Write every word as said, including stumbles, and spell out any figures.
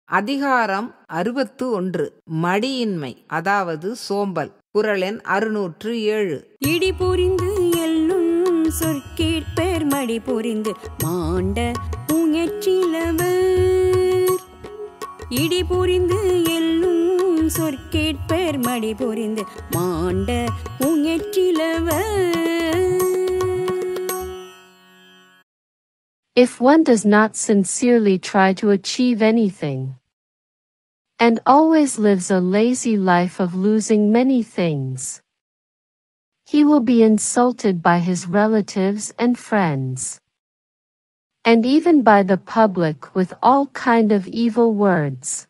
அதிகாரம் அறுபத்து ஒன்று. மடியின்மை அதாவது சோம்பல். குறள் எண் அறுநூற்று ஏழு. இடி புரிந்து எல்லும் சொற்கேட்பர் மடி புரிந்து மாண்ட முயற்சிலவர். இடி புரிந்து எல்லும் சொற்கேட்பர் மடி புரிந்து மாண்ட முயற்சிலவர். If one does not sincerely try to achieve anything, and always lives a lazy life of losing many things, he will be insulted by his relatives and friends, and even by the public with all kind of evil words.